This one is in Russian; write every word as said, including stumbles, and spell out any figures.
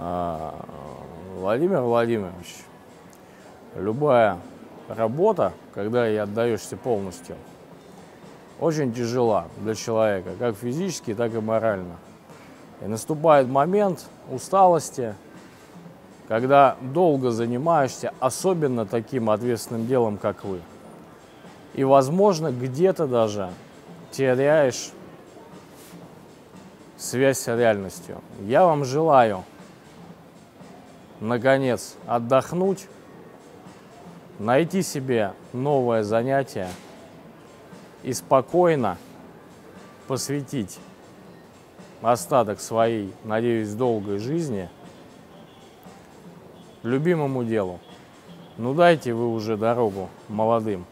А, Владимир Владимирович, любая работа, когда ей отдаешься полностью, очень тяжела для человека, как физически, так и морально. И наступает момент усталости, когда долго занимаешься, особенно таким ответственным делом, как вы. И, возможно, где-то даже теряешь связь с реальностью. Я вам желаю, наконец, отдохнуть, найти себе новое занятие и спокойно посвятить остаток своей, надеюсь, долгой жизни любимому делу. Ну дайте вы уже дорогу молодым.